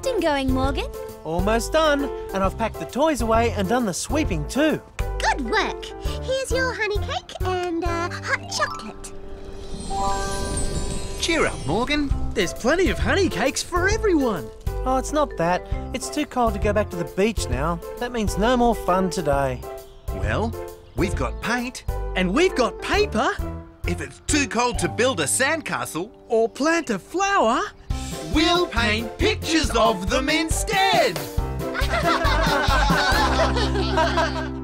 crafting going, Morgan? Almost done, and I've packed the toys away and done the sweeping too. Good work. Here's your honey cake and hot chocolate. Cheer up, Morgan. There's plenty of honey cakes for everyone. Oh, it's not that. It's too cold to go back to the beach now. That means no more fun today. Well, we've got paint. And we've got paper. If it's too cold to build a sandcastle, Or plant a flower. we'll paint pictures of them instead.